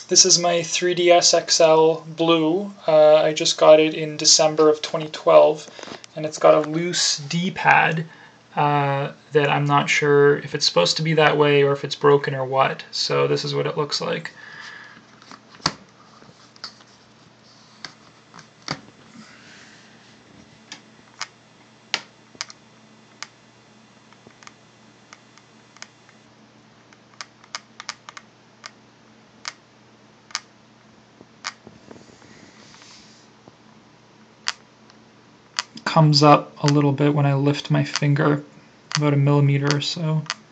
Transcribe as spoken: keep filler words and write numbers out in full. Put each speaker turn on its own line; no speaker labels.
This is my three D S X L Blue. Uh, I just got it in December of twenty twelve, and it's got a loose D-pad uh, that I'm not sure if it's supposed to be that way or if it's broken or what. So this is what it looks like. Comes up a little bit when I lift my finger, about a millimeter or so.